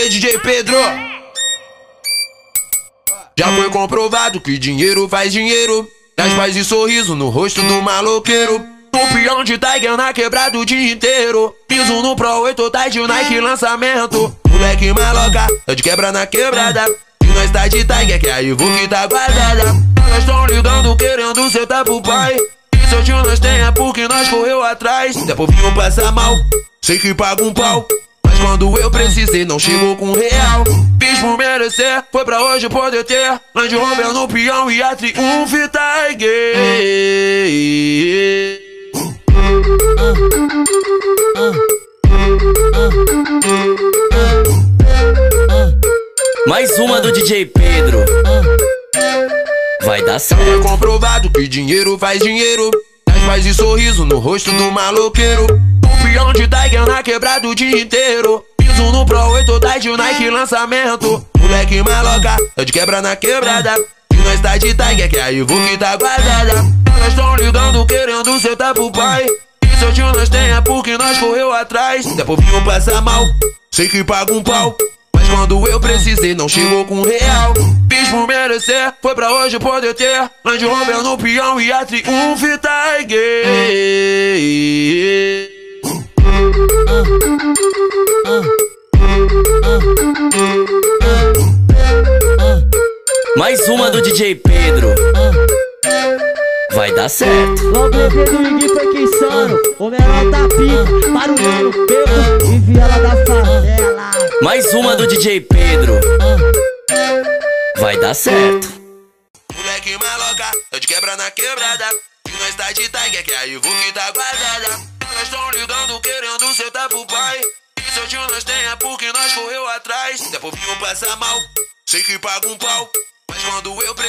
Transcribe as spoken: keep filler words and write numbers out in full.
aí, D J Pedro. Já foi comprovado que dinheiro faz dinheiro, traz paz e sorriso no rosto do maloqueiro. O peão de Tiger na quebrada o dia inteiro, piso no Pro oito, tá de Nike lançamento. Moleque maloca, é de quebra na quebrada, e nós tá de Tiger, que a Ivo que tá guardada. Elas tão lidando querendo sentar pro pai, e seu tio nós tem é porque nós correu atrás. Se o povinho passa mal, sei que paga um pau, mas quando eu precisei não chegou com real. Fiz por merecer, foi pra hoje poder ter Land Rover no peão e a Triumph Tiger. Mais uma do D J Pedro. Vai dar certo. É comprovado que dinheiro faz dinheiro, traz paz e sorriso no rosto do maloqueiro. O peão de Tiger na quebrada o dia inteiro, piso no Pro oito, tá de Nike lançamento. Moleque maloca, é de quebra na quebrada, e nós tá de Tiger, que a Ivo que tá guardada. Elas tão lidando querendo sentar pro pai, e seu tio nós tem é porque nós correu atrás. Se o povinho passa mal, sei que paga um pau, mas quando eu precisei não chegou com real. Fiz por merecer, foi pra hoje poder ter Land Rover no peão e a Triumph Tiger. Mais uma do D J Pedro. Vai dar certo. Logo bebê do Ig foi que insano, o menor tá pica, barulhando, bebo e viela da favela. Mais uma do D J Pedro. Vai dar certo. Moleque maloca, eu de quebra na quebrada, e nós tá de Tiger, que a Ivo que tá guardada. Elas tão ligando querendo sentar pro pai, e seu tio nós tem é porque nós correu atrás. Se o povinho passa mal, sei que paga um pau, mas quando eu